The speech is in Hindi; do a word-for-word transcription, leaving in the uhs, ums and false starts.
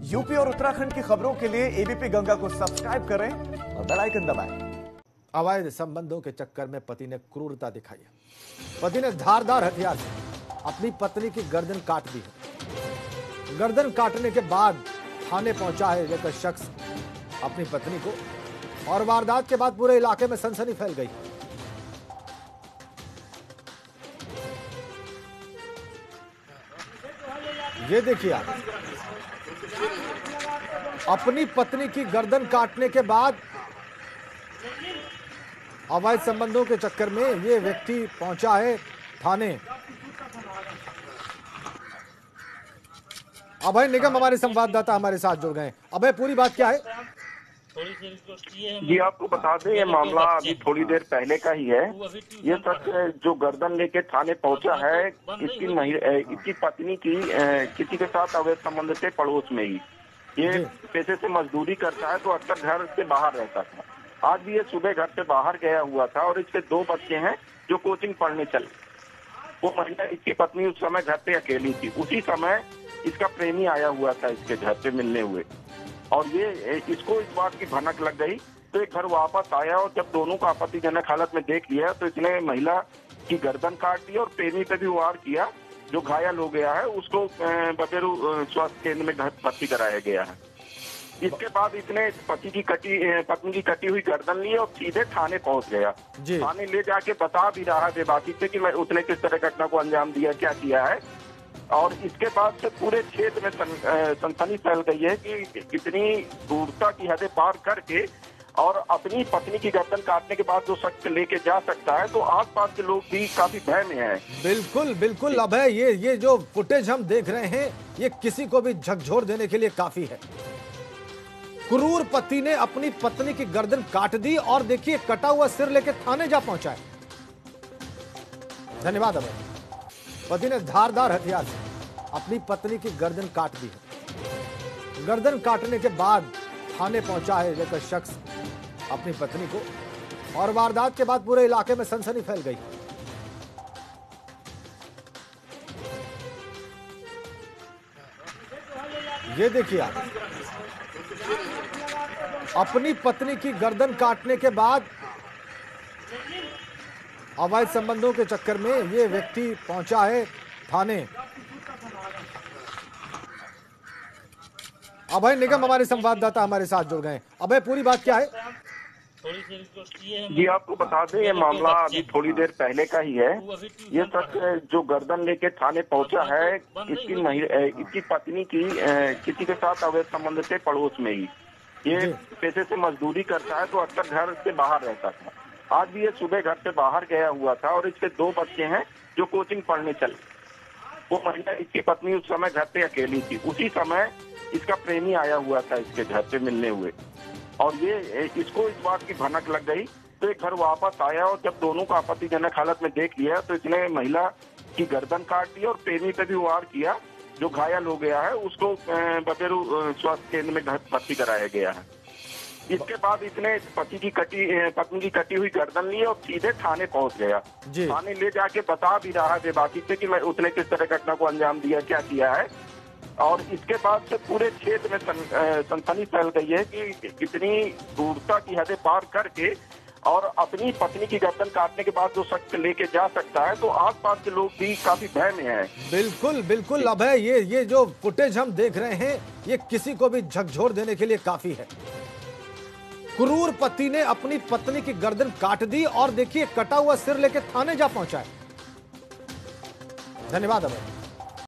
यूपी और उत्तराखंड की खबरों के लिए एबीपी गंगा को सब्सक्राइब करें और बेल आइकन दबाएं। अवैध संबंधों के चक्कर में पति ने क्रूरता दिखाई है। पति ने धारदार हथियार से अपनी पत्नी की गर्दन काट दी है। गर्दन काटने के बाद थाने पहुंचा है एक शख्स अपनी पत्नी को, और वारदात के बाद पूरे इलाके में सनसनी फैल गई। ये देखिए आप, अपनी पत्नी की गर्दन काटने के बाद अवैध संबंधों के चक्कर में ये व्यक्ति पहुंचा है थाने। अभय निगम हमारे संवाददाता हमारे साथ जुड़ गए। अभय, पूरी बात क्या है? जी, आपको बता दें ये मामला अभी थोड़ी देर पहले का ही है। ये शख्स जो गर्दन लेके थाने पहुंचा है, इसकी इसकी पत्नी की किसी के साथ अवैध संबंध से पड़ोस में ही। ये पैसे से मजदूरी करता है तो अक्सर घर से बाहर रहता था। आज भी ये सुबह घर से बाहर गया हुआ था और इसके दो बच्चे हैं जो कोचिंग पढ़ने चले। वो महिला, इसकी पत्नी उस समय घर पे अकेली थी। उसी समय इसका प्रेमी आया हुआ था इसके घर पे मिलने हुए, और ये इसको इस बात की भनक लग गई तो एक घर वापस आया, और जब दोनों को आपत्तिजनक हालत में देख लिया तो इसने महिला की गर्दन काट दी और प्रेमी पे भी वार किया। जो घायल हो गया है उसको बबेरू स्वास्थ्य केंद्र में भर्ती कराया गया है। इसके बाद इसने पति की कटी पत्नी की कटी हुई गर्दन ली और सीधे थाने पहुंच गया। थाने ले जाके बता भी रहा है बेबाकी से कि मैं उसने किस तरह घटना को अंजाम दिया, क्या किया है। और इसके बाद से पूरे क्षेत्र में सनसनी फैल गई है कि कितनी क्रूरता की हदें पार करके और अपनी पत्नी की गर्दन काटने के बाद जो शख्स लेके जा सकता है, तो आसपास के लोग भी काफी भय में हैं। बिल्कुल बिल्कुल अभय, ये ये जो फुटेज हम देख रहे हैं ये किसी को भी झकझोर देने के लिए काफी है। क्रूर पति ने अपनी पत्नी की गर्दन काट दी और देखिए कटा हुआ सिर लेके थाने जा पहुंचा है। धन्यवाद अभय। पति ने धारदार हथियार से अपनी पत्नी की गर्दन काट दी है। गर्दन काटने के बाद थाने पहुंचा है एक शख्स अपनी पत्नी को, और वारदात के बाद पूरे इलाके में सनसनी फैल गई। ये देखिए आप, अपनी पत्नी की गर्दन काटने के बाद अवैध संबंधों के चक्कर में ये व्यक्ति पहुंचा है थाने। अभय निगम हमारे संवाददाता हमारे साथ जुड़ गए। अभय, पूरी बात क्या है? जी, आपको बता दें ये मामला अभी थोड़ी देर पहले का ही है। ये शख्स जो गर्दन लेके थाने पहुंचा है, इसकी इसकी पत्नी की किसी के साथ अवैध संबंध से पड़ोस में ही। ये पैसे से मजदूरी करता है तो अक्सर घर से बाहर रहता था। आज भी ये सुबह घर से बाहर गया हुआ था और इसके दो बच्चे हैं जो कोचिंग पढ़ने चले। वो महिला, इसकी पत्नी उस समय घर पे अकेली थी। उसी समय इसका प्रेमी आया हुआ था इसके घर पे मिलने हुए, और ये इसको इस बात की भनक लग गई तो एक घर वापस आया, और जब दोनों को आपत्तिजनक हालत में देख लिया तो इसने महिला की गर्दन काट दी और प्रेमी पे भी वार किया। जो घायल हो गया है उसको बबेरू स्वास्थ्य केंद्र में भर्ती कराया गया है। इसके बाद इसने पति की कटी पत्नी की कटी हुई गर्दन ली और सीधे थाने पहुंच गया। थाने ले जाके बता भी रहा है बेबाकी से कि मैं उसने किस तरह घटना को अंजाम दिया, क्या किया है। और इसके बाद से पूरे क्षेत्र में सनसनी फैल गई है कि कितनी क्रूरता की हदें पार करके और अपनी पत्नी की गर्दन काटने के बाद जो शख्स लेके जा सकता है, तो आसपास के लोग भी काफी भय में हैं। बिल्कुल बिल्कुल अभय, ये ये जो फुटेज हम देख रहे हैं ये किसी को भी झकझोर देने के लिए काफी है। क्रूर पति ने अपनी पत्नी की गर्दन काट दी और देखिए कटा हुआ सिर लेके थाने जा पहुंचा है। धन्यवाद अभय।